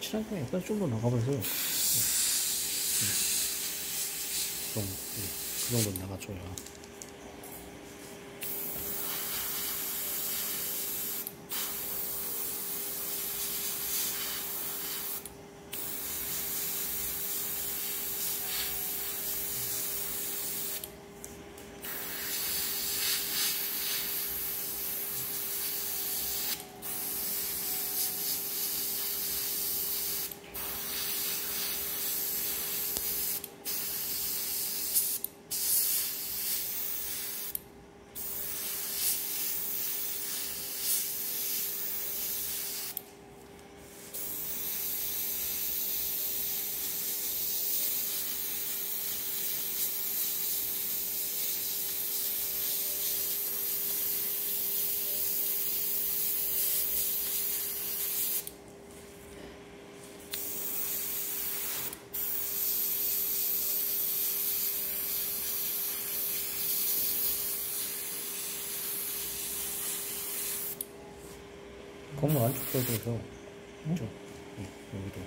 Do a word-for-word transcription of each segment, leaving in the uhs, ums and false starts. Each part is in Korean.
칠한개 약간 좀 더 나가면서 그 정도, 그 정도 나가줘야. 건물 안쪽도 해서 응? 좀, 응, 여기도.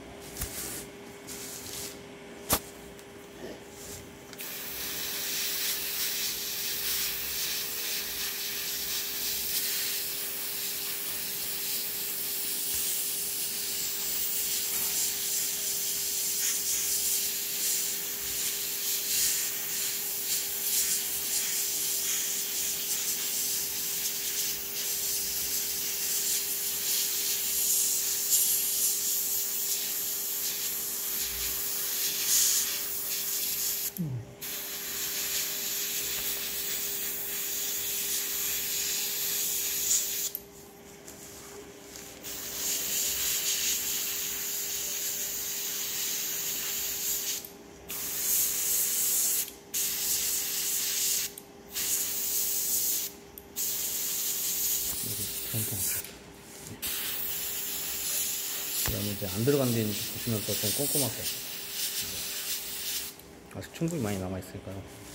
음. 그다음에 이제 안 들어간 데는 보시면서 좀 꼼꼼하게. 아직 충분히 많이 남아있으니까요.